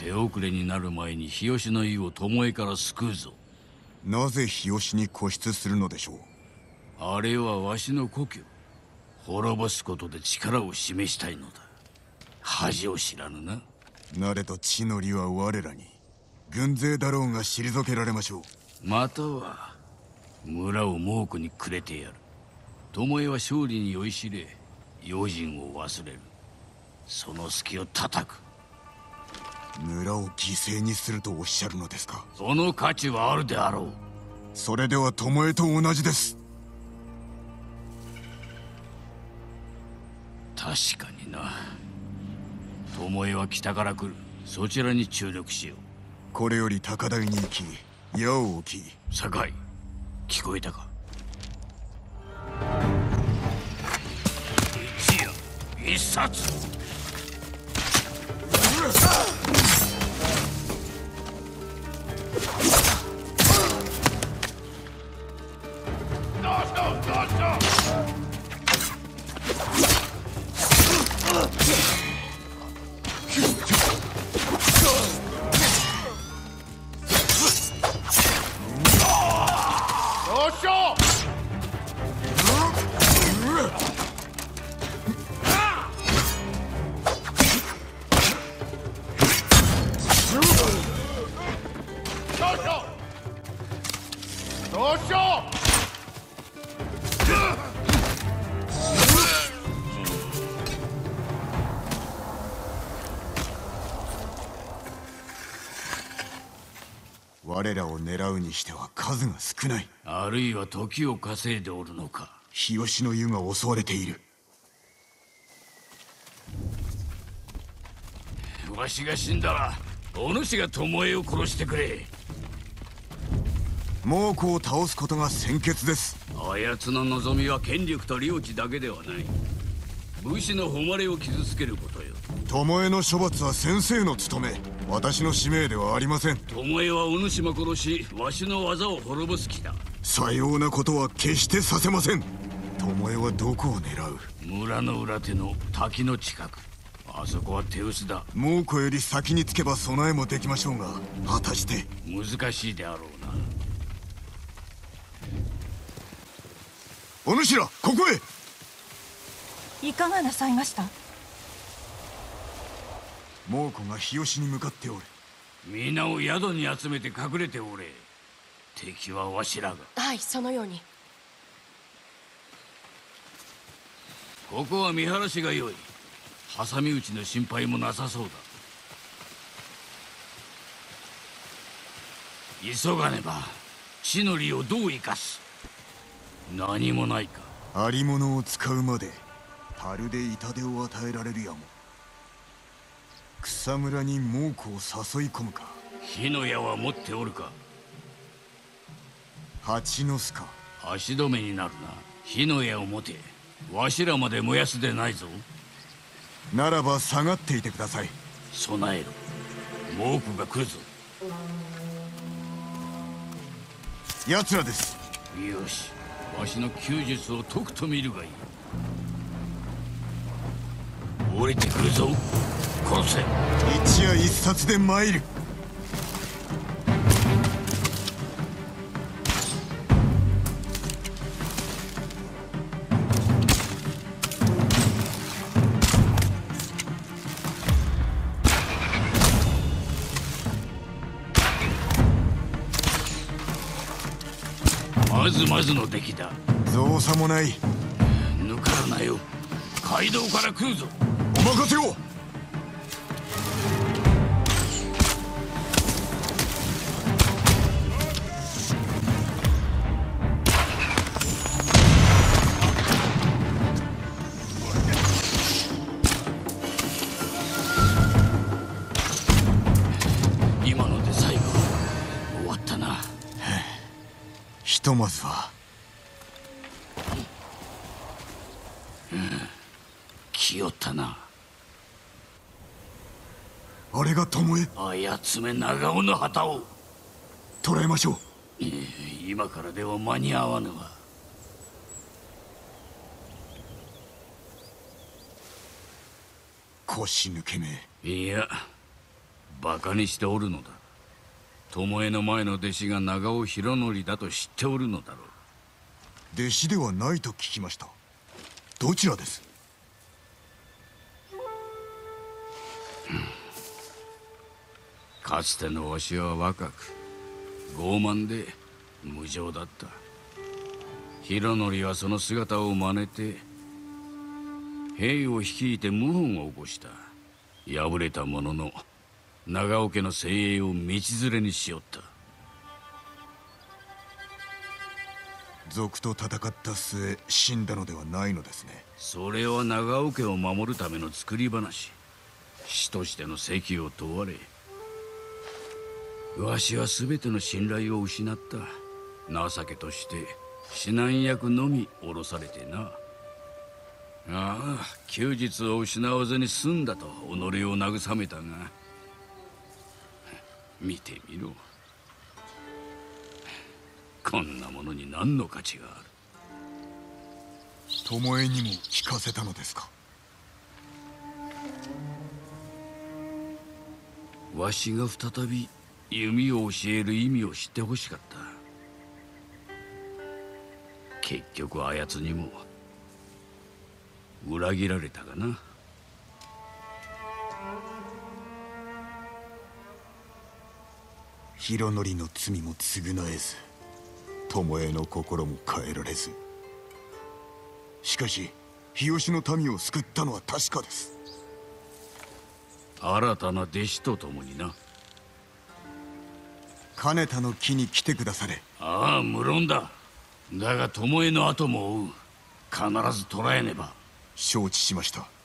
手遅れになる前に日吉の湯を巴から救うぞ。 なぜ日吉に固執するのでしょう。 あれはわしの故郷。滅ぼすことで力を示したいのだ。恥を知らぬな。 なれと地の利は我らに。軍勢だろうが退けられましょう。 または村を猛虎にくれてやる。巴は勝利に酔いしれ、用心を忘れる。その隙を叩く。 村を犠牲にするとおっしゃるのですか。 その価値はあるであろう。 それでは巴と同じです。 確かにな。巴は北から来る。そちらに注力しよう。 これより高台に行き矢を置き。 酒井、聞こえたか。一夜一冊。 我らを狙うにしては数が少ない。 あるいは時を稼いでおるのか。 日吉の湯が襲われている。 わしが死んだらお主が巴を殺してくれ。 猛虎を倒すことが先決です。 あやつの望みは権力と領地だけではない。武士の誉れを傷つけることよ。 巴の処罰は先生の務め。私の使命ではありません。 巴はお主も殺し、わしの技を滅ぼす気だ。 さようなことは決してさせません。巴はどこを狙う。 村の裏手の滝の近く。あそこは手薄だ。 猛虎より先につけば備えもできましょうが、果たして。 難しいであろうな。 お主ら、ここへ。いかがなさいました。 猛虎が日吉に向かっておる。 皆を宿に集めて隠れておれ。敵はわしらが。 はい、そのように。 ここは見晴らしが良い。挟み撃ちの心配もなさそうだ。急がねば。地の利をどう生かす。何もないか。 ありものを使うまで樽で痛手を与えられるやも。草むらに猛虎を誘い込むか。 火の矢は持っておるか。 蜂の巣か。 足止めになるな。火の矢を持て。わしらまで燃やすでないぞ。 ならば下がっていてください。 備えろ。猛虎が来るぞ。 奴らです。 よし、わしの弓術を解くと見るがいい。降りてくるぞ。殺せ。 一夜一冊で参る。 まずの出来だ。 造作もない。 抜からなよ。街道から来るぞ。 お任せを。 今ので最後。終わったな。 ひとまずは。 来よったな。 あれが巴。 あやつめ長尾の旗を捕らえましょう。 今からでは間に合わぬわ。 腰抜けめ。 いや、 バカにしておるのだ。巴の前の弟子が長尾博則だと知っておるのだろう。 弟子ではないと聞きました。どちらです？ かつてのわしは若く傲慢で無情だった。博則はその姿を真似て兵を率いて謀反を起こした。敗れたものの長尾家の精鋭を道連れにしよった。 賊と戦った末死んだのではないのですね。 それは長尾家を守るための作り話。師としての責を問われ、わしは全ての信頼を失った。情けとして指南役のみ降ろされてな。ああ、休日を失わずに済んだと己を慰めたが、見てみろ。こんなものに何の価値がある。 巴にも聞かせたのですか？ わしが再び弓を教える意味を知ってほしかった。結局あやつにも裏切られたがな。 博則の罪も償えず、巴の心も変えられず。しかし日吉の民を救ったのは確かです。 新たな弟子と共にな。 金田の木に来てくだされ。 ああ、無論だ。だが巴の後も追う。必ず捕らえねば。 承知しました。